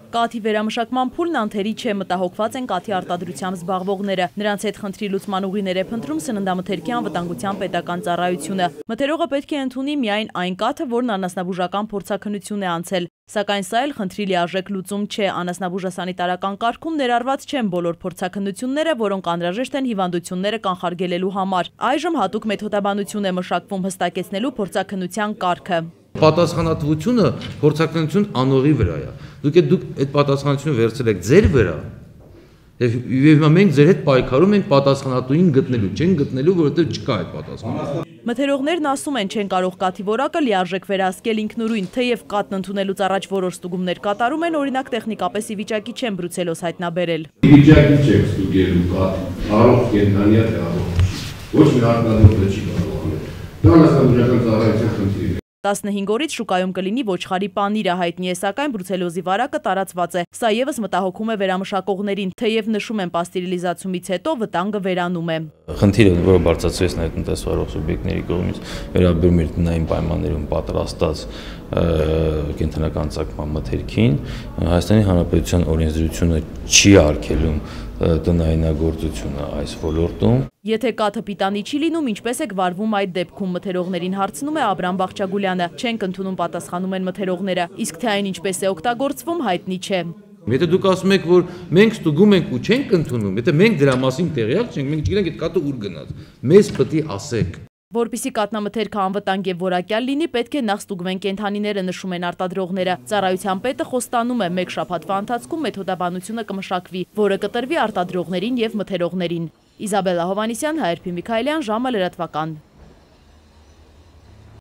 Կաթի վերամշակման փուլն անթերի չէ, մտահոգված են կաթի արտադրությամբ զբաղվողները։ Նրանց հետ խնդրի լուծման ուղիներ է փնտրում սննդամթերքի անվտանգության պետական ծառայությունը։ Մթերողը պետք է ընդունի միայն այն կաթը, որն անասնաբուժական փորձաքննություն է անցել։ Սակայն սա էլ խնդրի լիարժեք լուծում չէ, անասնաբուժասանիտարական կարգում ներառված չեն բոլոր փորձաքննությունները, որոնք անհրաժեշտ են հիվանդությունները կանխարգելելու համար։ Այժմ հատուկ մեթոդաբանություն է մշակվում հստակեցնելու փորձաքննության կարգը։ Պատասխանատվությունը փորձաքննություն անողի վրա է։ Դուք այդ պատասխանատվությունը վերցրել եք ձեր վրա, եւ մենք ձեր հետ պայքարում ենք պատասխանատուին գտնելու, չեն գտնելու, որովհետեւ չկա այդ պատասխանատու։ Մթերողներն ասում են, չեն կարող կաթի որակը լիարժեք վերահսկել ինքնուրույն, թեև կաթն ընդունելուց առաջ որոշ ստուգումներ կատարում են, օրինակ տեխնիկապես ի վիճակի չեն բրուցելոս հայտնաբերել։ Ի վիճակի չեք ստուգելու կաթ, առողջ կենդանի է, թե առողջ չի։ Ոչ մի արտադրող չի կարող անել։ Դա անասնաբուժական ծառայության խնդիրն է։ 15 օրից շուկայում կլինի ոչխարի պանիրը, հայտնի է, սակայն բրուցելոզի վարակը տարածված է։ Սա եւս մտահոգում է վերամշակողներին, թեև նշում են պաստերիլիզացումից հետո վտանգը վերանում է։ Խնդիրը, որը բարձրացվեց նաև տնտեսվարող սուբյեկտների կողմից, վերաբերում է տնային պայմաններում պատրաստած կենդանական ծագման մթերքին, Հայաստանի Հանրապետության օրենսդրությունը չի արգելում տնայինագործությունը այս ոլորտում։ Եթե կաթը պիտանի չի լինում, ինչպես եք վարվում այդ դեպքում, մթերողներին հարցնում է Աբրամ Բաղչագուլյանը։ Չենք ընդունում, պատասխանում են մթերողները, իսկ թե այն ինչպես է օգտագործվում, հայտնի չէ։ Եթե դուք ասում եք, որ մենք ստուգում ենք ու չենք ընդունում, եթե մենք դրա մասին տեղյակ չենք, մենք չգիտենք այդ կաթը ուր գնաց, մեզ պետք է ասեք։ Որպեսզի կաթնամթերքը անվտանգ եւ որակյալ լինի, պետք է նախ ստուգվեն կենդանիները, նշում են արտադրողները։ Ծառայության պետը խոստանում է, մեկ շաբաթվա ընթացքում մեթոդաբանությունը կմշակվի, որը կտրվի արտադրողներին եւ մթերողներին։ Իզաբելլա Հովհաննիսյան, Հայրփի Միքայելյան, ժամը լրատվական։